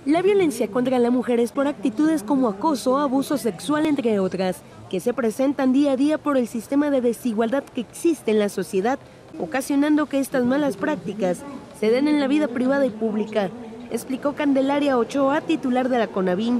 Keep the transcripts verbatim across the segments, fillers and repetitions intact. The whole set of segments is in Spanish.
La violencia contra la mujer es por actitudes como acoso o abuso sexual, entre otras, que se presentan día a día por el sistema de desigualdad que existe en la sociedad, ocasionando que estas malas prácticas se den en la vida privada y pública, explicó Candelaria Ochoa, titular de la CONAVIM.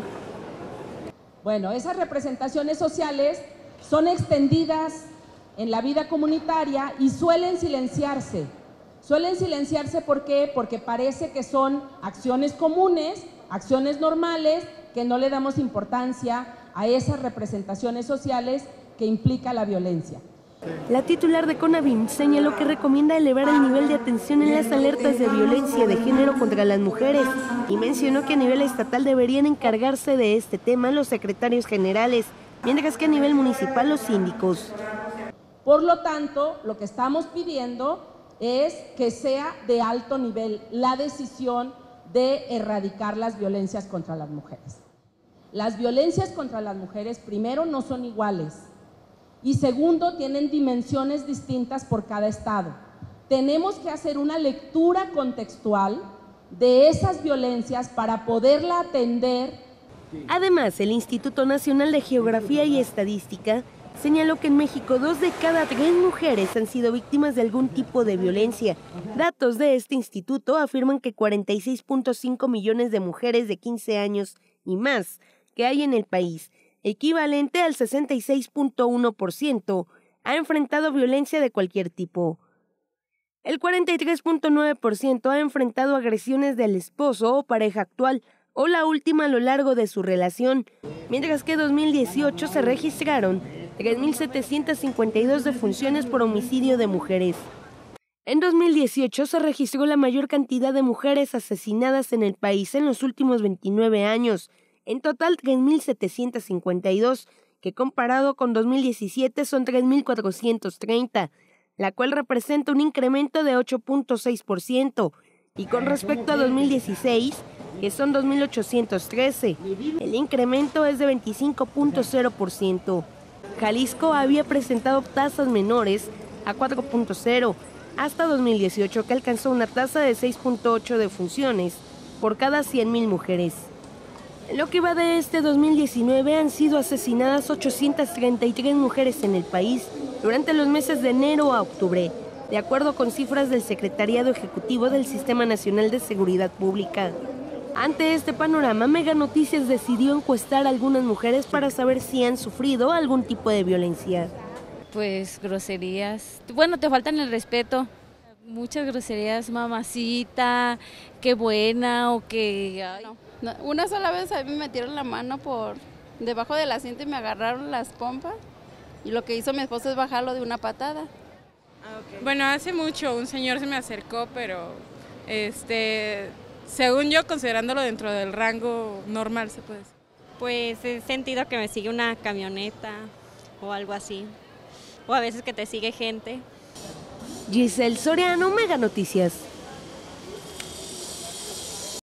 Bueno, esas representaciones sociales son extendidas en la vida comunitaria y suelen silenciarse. Suelen silenciarse ¿por qué? Porque parece que son acciones comunes, acciones normales, que no le damos importancia a esas representaciones sociales que implica la violencia. La titular de CONAVIM señaló que recomienda elevar el nivel de atención en las alertas de violencia de género contra las mujeres y mencionó que a nivel estatal deberían encargarse de este tema los secretarios generales, mientras que a nivel municipal los síndicos. Por lo tanto, lo que estamos pidiendo es que sea de alto nivel la decisión de erradicar las violencias contra las mujeres. Las violencias contra las mujeres, primero, no son iguales y segundo, tienen dimensiones distintas por cada estado. Tenemos que hacer una lectura contextual de esas violencias para poderla atender. Además, el Instituto Nacional de Geografía y Estadística señaló que en México dos de cada tres mujeres han sido víctimas de algún tipo de violencia. Datos de este instituto afirman que cuarenta y seis punto cinco millones de mujeres de quince años y más que hay en el país, equivalente al sesenta y seis punto uno por ciento, ha enfrentado violencia de cualquier tipo. El cuarenta y tres punto nueve por ciento ha enfrentado agresiones del esposo o pareja actual, o la última a lo largo de su relación, mientras que en dos mil dieciocho se registraron tres mil setecientas cincuenta y dos defunciones por homicidio de mujeres. En dos mil dieciocho se registró la mayor cantidad de mujeres asesinadas en el país en los últimos veintinueve años, en total tres mil setecientas cincuenta y dos, que comparado con dos mil diecisiete son tres mil cuatrocientos treinta, la cual representa un incremento de ocho punto seis por ciento, y con respecto a dos mil dieciséis, que son dos mil ochocientos trece, el incremento es de veinticinco punto cero por ciento. Jalisco había presentado tasas menores a cuatro punto cero hasta dos mil dieciocho, que alcanzó una tasa de seis punto ocho defunciones por cada cien mil mujeres. En lo que va de este dos mil diecinueve han sido asesinadas ochocientas treinta y tres mujeres en el país durante los meses de enero a octubre, de acuerdo con cifras del Secretariado Ejecutivo del Sistema Nacional de Seguridad Pública. Ante este panorama, Mega Noticias decidió encuestar a algunas mujeres para saber si han sufrido algún tipo de violencia. Pues groserías. Bueno, te faltan el respeto. Muchas groserías, mamacita, qué buena o que... Ay. No, no, una sola vez a mí me metieron la mano por debajo del asiento y me agarraron las pompas y lo que hizo mi esposo es bajarlo de una patada. Ah, okay. Bueno, hace mucho un señor se me acercó, pero este... según yo, considerándolo dentro del rango normal, se puede decir. Pues he sentido que me sigue una camioneta o algo así, o a veces que te sigue gente. Giselle Soriano, Mega Noticias.